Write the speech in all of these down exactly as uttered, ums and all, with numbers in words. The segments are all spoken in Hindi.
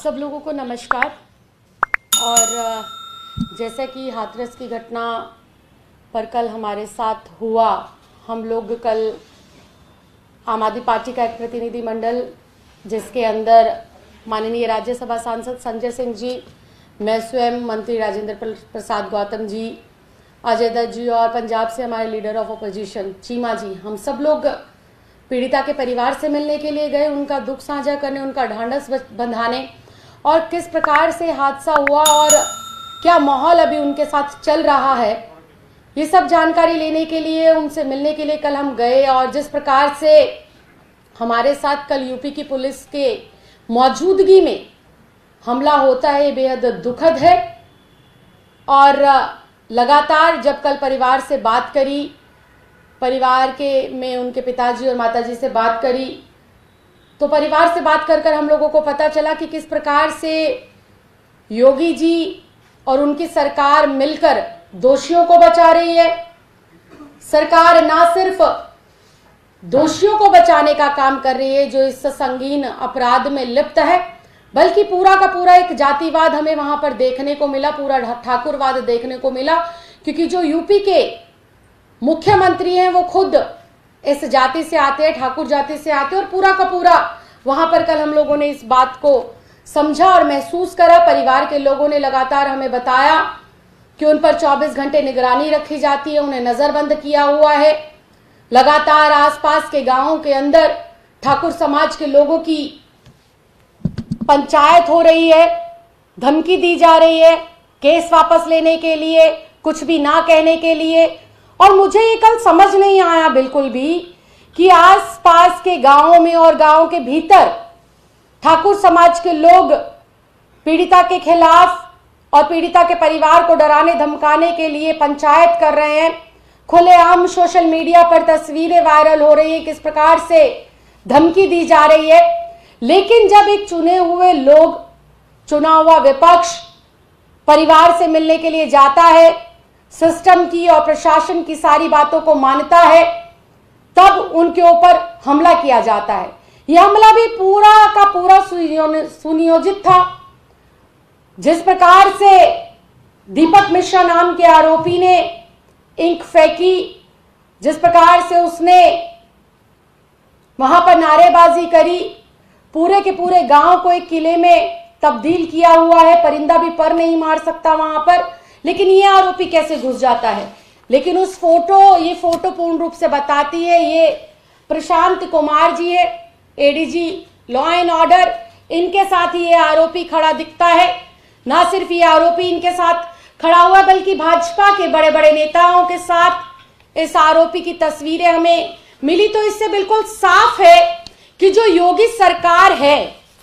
सब लोगों को नमस्कार। और जैसे कि हाथरस की घटना पर कल हमारे साथ हुआ, हम लोग कल आम आदमी पार्टी का एक प्रतिनिधिमंडल जिसके अंदर माननीय राज्यसभा सांसद संजय सिंह जी, मैं स्वयं मंत्री राजेंद्र प्रसाद गौतम जी, अजय दत्त जी और पंजाब से हमारे leader of opposition Cheema ji, हम सब लोग पीड़िता के परिवार से मिलने के लिए गए, उनका दुख साझा करने, उनका ढांढस बंधाने और किस प्रकार से हादसा हुआ और क्या माहौल अभी उनके साथ चल रहा है, ये सब जानकारी लेने के लिए, उनसे मिलने के लिए कल हम गए। और जिस प्रकार से हमारे साथ कल यूपी की पुलिस के मौजूदगी में हमला होता है, ये बेहद दुखद है। और लगातार जब कल परिवार से बात करी, परिवार के में उनके पिताजी और माताजी से बात करी, तो परिवार से बात कर कर हम लोगों को पता चला कि किस प्रकार से योगी जी और उनकी सरकार मिलकर दोषियों को बचा रही है। सरकार ना सिर्फ दोषियों को बचाने का काम कर रही है जो इस संगीन अपराध में लिप्त है, बल्कि पूरा का पूरा एक जातिवाद हमें वहां पर देखने को मिला, पूरा ठाकुरवाद देखने को मिला, क्योंकि जो यूपी के मुख्यमंत्री हैं वो खुद इस जाति से आते हैं, ठाकुर जाति से आते हैं। और पूरा का पूरा वहां पर कल हम लोगों ने इस बात को समझा और महसूस करा। परिवार के लोगों ने लगातार हमें बताया कि उन पर चौबीस घंटे निगरानी रखी जाती है, उन्हें नजरबंद किया हुआ है। लगातार आसपास के गांवों के अंदर ठाकुर समाज के लोगों की पंचायत हो रही है, धमकी दी जा रही है केस वापस लेने के लिए, कुछ भी ना कहने के लिए। और मुझे ये कल समझ नहीं आया बिल्कुल भी कि आसपास के गांवों में और गांव के भीतर ठाकुर समाज के लोग पीड़िता के खिलाफ और पीड़िता के परिवार को डराने धमकाने के लिए पंचायत कर रहे हैं। खुलेआम सोशल मीडिया पर तस्वीरें वायरल हो रही है, किस प्रकार से धमकी दी जा रही है। लेकिन जब एक चुने हुए लोग, चुना हुआ विपक्ष परिवार से मिलने के लिए जाता है, सिस्टम की और प्रशासन की सारी बातों को मानता है, तब उनके ऊपर हमला किया जाता है। यह हमला भी पूरा का पूरा सुनियोजित था। जिस प्रकार से दीपक मिश्रा नाम के आरोपी ने इंक फेंकी, जिस प्रकार से उसने वहां पर नारेबाजी करी, पूरे के पूरे गांव को एक किले में तब्दील किया हुआ है, परिंदा भी पर नहीं मार सकता वहां पर। लेकिन ये आरोपी कैसे घुस जाता है। लेकिन उस फोटो ये फोटो पूर्ण रूप से बताती है, ये प्रशांत कुमार जी है, एडीजी लॉ एंड ऑर्डर, इनके साथ ये आरोपी खड़ा दिखता है। ना सिर्फ ये आरोपी इनके साथ खड़ा हुआ, बल्कि भाजपा के बड़े बड़े नेताओं के साथ इस आरोपी की तस्वीरें हमें मिली। तो इससे बिल्कुल साफ है कि जो योगी सरकार है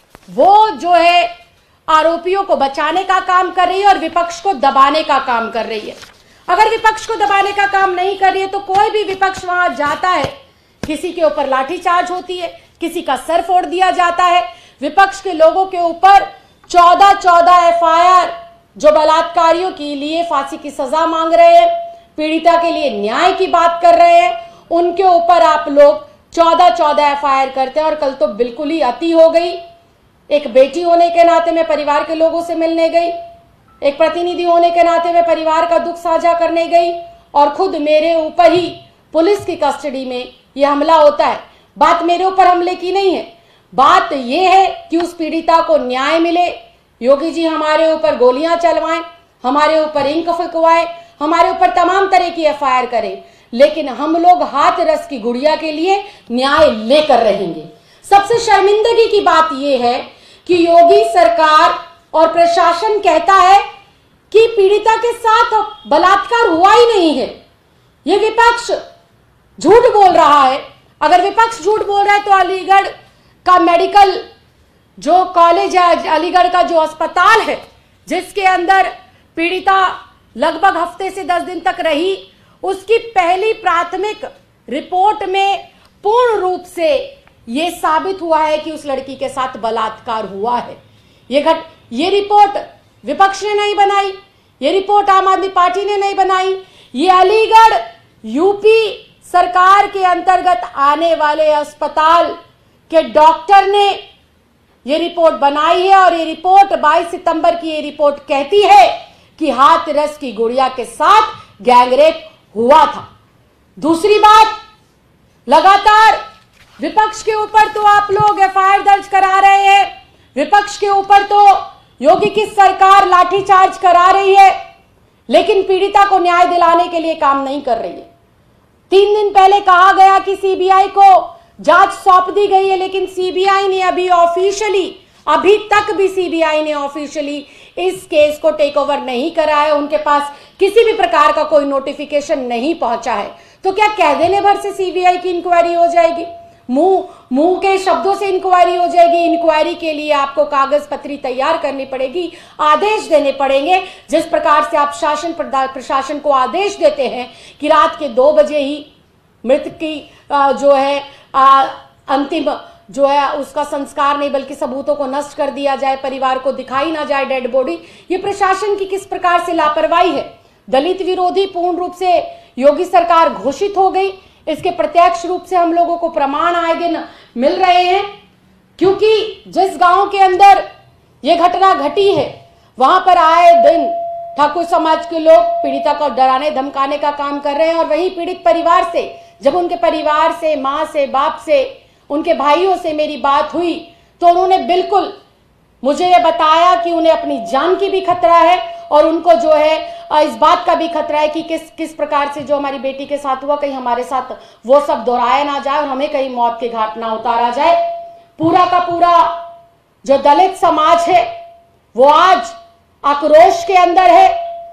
वो जो है आरोपियों को बचाने का काम कर रही है और विपक्ष को दबाने का काम कर रही है। अगर विपक्ष को दबाने का काम नहीं कर रही है तो कोई भी विपक्ष वहां जाता है, किसी के ऊपर लाठीचार्ज होती है, किसी का सर फोड़ दिया जाता है। विपक्ष के लोगों के ऊपर चौदह चौदह एफ आई आर, जो बलात्कारियों के लिए फांसी की सजा मांग रहे हैं, पीड़िता के लिए न्याय की बात कर रहे हैं, उनके ऊपर आप लोग चौदह चौदह एफ आई आर करते हैं। और कल तो बिल्कुल ही अति हो गई। एक बेटी होने के नाते मैं परिवार के लोगों से मिलने गई, एक प्रतिनिधि होने के नाते मैं परिवार का दुख साझा करने गई, और खुद मेरे ऊपर ही पुलिस की कस्टडी में यह हमला होता है। बात मेरे ऊपर हमले की नहीं है, बात यह है कि उस पीड़िता को न्याय मिले। योगी जी हमारे ऊपर गोलियां चलवाएं, हमारे ऊपर इंक फेंकवाएं, हमारे ऊपर तमाम तरह की एफ आई आर करें, लेकिन हम लोग हाथ रस की गुड़िया के लिए न्याय लेकर रहेंगे। सबसे शर्मिंदगी की बात यह है कि योगी सरकार और प्रशासन कहता है कि पीड़िता के साथ बलात्कार हुआ ही नहीं है। यह विपक्ष झूठ बोल रहा है। अगर विपक्ष झूठ बोल रहा है तो अलीगढ़ का मेडिकल जो कॉलेज है, अलीगढ़ का जो अस्पताल है जिसके अंदर पीड़िता लगभग हफ्ते से दस दिन तक रही, उसकी पहली प्राथमिक रिपोर्ट में पूर्ण रूप से यह साबित हुआ है कि उस लड़की के साथ बलात्कार हुआ है। ये घट ये रिपोर्ट विपक्ष ने नहीं बनाई, ये रिपोर्ट आम आदमी पार्टी ने नहीं बनाई, ये अलीगढ़ यूपी सरकार के अंतर्गत आने वाले अस्पताल के डॉक्टर ने ये रिपोर्ट बनाई है और ये रिपोर्ट बाईस सितंबर की ये रिपोर्ट कहती है कि हाथरस की गुड़िया के साथ गैंगरेप हुआ था। दूसरी बात, लगातार विपक्ष के ऊपर तो आप लोग एफ आई आर दर्ज करा रहे हैं, विपक्ष के ऊपर तो योगी की सरकार लाठीचार्ज करा रही है, लेकिन पीड़िता को न्याय दिलाने के लिए काम नहीं कर रही है। तीन दिन पहले कहा गया कि सी बी आई को जांच सौंप दी गई है, लेकिन सी बी आई ने अभी ऑफिशियली, अभी तक भी सी बी आई ने ऑफिशियली इस केस को टेक ओवर नहीं करा है। उनके पास किसी भी प्रकार का कोई नोटिफिकेशन नहीं पहुंचा है। तो क्या कह देने भर से सी बी आई की इंक्वायरी हो जाएगी? मुंह मुंह के शब्दों से इंक्वायरी हो जाएगी? इंक्वायरी के लिए आपको कागज पत्री तैयार करनी पड़ेगी, आदेश देने पड़ेंगे। जिस प्रकार से आप शासन प्रशासन को आदेश देते हैं कि रात के दो बजे ही मृतक की जो है आ, अंतिम जो है उसका संस्कार नहीं बल्कि सबूतों को नष्ट कर दिया जाए, परिवार को दिखाई ना जाए डेड बॉडी, ये प्रशासन की किस प्रकार से लापरवाही है। दलित विरोधी पूर्ण रूप से योगी सरकार घोषित हो गई, इसके प्रत्यक्ष रूप से हम लोगों को प्रमाण आए दिन मिल रहे हैं। क्योंकि जिस गांव के अंदर यह घटना घटी है वहां पर आए दिन ठाकुर समाज के लोग पीड़िता को डराने धमकाने का काम कर रहे हैं। और वही पीड़ित परिवार से, जब उनके परिवार से, मां से, बाप से, उनके भाइयों से मेरी बात हुई तो उन्होंने बिल्कुल मुझे ये बताया कि उन्हें अपनी जान की भी खतरा है और उनको जो है इस बात का भी खतरा है कि किस किस प्रकार से जो हमारी बेटी के साथ हुआ कहीं हमारे साथ वो सब दोहराया ना जाए और हमें कहीं मौत के घाट ना उतारा जाए। पूरा का पूरा जो दलित समाज है वो आज आक्रोश के अंदर है,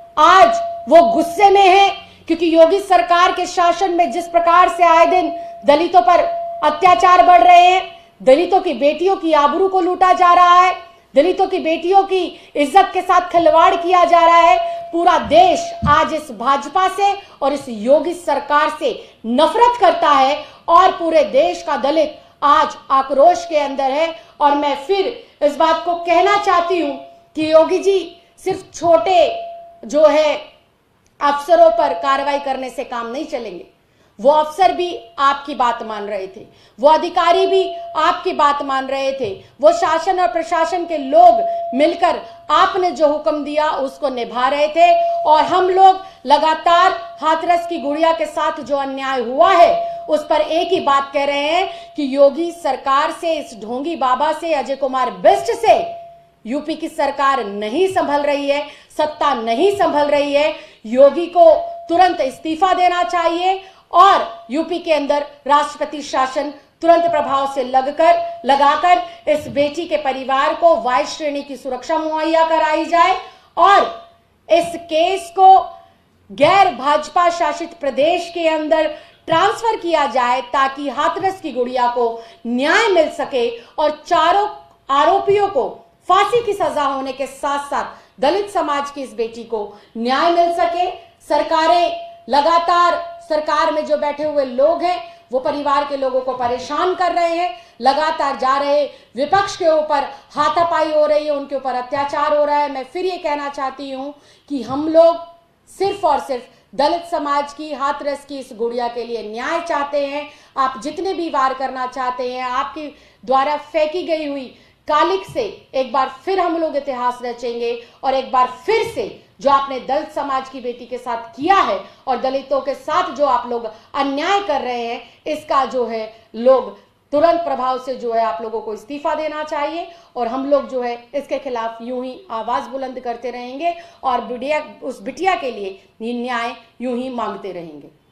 आज वो गुस्से में है, क्योंकि योगी सरकार के शासन में जिस प्रकार से आए दिन दलितों पर अत्याचार बढ़ रहे हैं, दलितों की बेटियों की आबरू को लूटा जा रहा है, दलितों की बेटियों की इज्जत के साथ खिलवाड़ किया जा रहा है। पूरा देश आज इस भाजपा से और इस योगी सरकार से नफरत करता है और पूरे देश का दलित आज आक्रोश के अंदर है। और मैं फिर इस बात को कहना चाहती हूं कि योगी जी सिर्फ छोटे जो है अफसरों पर कार्रवाई करने से काम नहीं चलेंगे। वो अफसर भी आपकी बात मान रहे थे, वो अधिकारी भी आपकी बात मान रहे थे, वो शासन और प्रशासन के लोग मिलकर आपने जो हुक्म दिया उसको निभा रहे थे। और हम लोग लगातार हाथरस की गुड़िया के साथ जो अन्याय हुआ है उस पर एक ही बात कह रहे हैं कि योगी सरकार से, इस ढोंगी बाबा से, अजय कुमार बिष्ट से यूपी की सरकार नहीं संभल रही है, सत्ता नहीं संभल रही है। योगी को तुरंत इस्तीफा देना चाहिए और यूपी के अंदर राष्ट्रपति शासन तुरंत प्रभाव से लगकर लगाकर इस बेटी के परिवार को वाई श्रेणी की सुरक्षा मुहैया कराई जाए और इस केस को गैर भाजपा शासित प्रदेश के अंदर ट्रांसफर किया जाए ताकि हाथरस की गुड़िया को न्याय मिल सके और चारों आरोपियों को फांसी की सजा होने के साथ साथ दलित समाज की इस बेटी को न्याय मिल सके। सरकारें लगातार, सरकार में जो बैठे हुए लोग हैं वो परिवार के लोगों को परेशान कर रहे हैं, लगातार जा रहे विपक्ष के ऊपर हाथापाई हो रही है, उनके ऊपर अत्याचार हो रहा है। मैं फिर ये कहना चाहती हूं कि हम लोग सिर्फ और सिर्फ दलित समाज की, हाथरस की इस गुड़िया के लिए न्याय चाहते हैं। आप जितने भी वार करना चाहते हैं, आपके द्वारा फेंकी गई हुई कालिक से एक बार फिर हम लोग इतिहास रचेंगे और एक बार फिर से जो आपने दलित समाज की बेटी के साथ किया है और दलितों के साथ जो आप लोग अन्याय कर रहे हैं, इसका जो है लोग तुरंत प्रभाव से जो है आप लोगों को इस्तीफा देना चाहिए। और हम लोग जो है इसके खिलाफ यूं ही आवाज बुलंद करते रहेंगे और बिटिया, उस बिटिया के लिए न्याय यूं ही मांगते रहेंगे।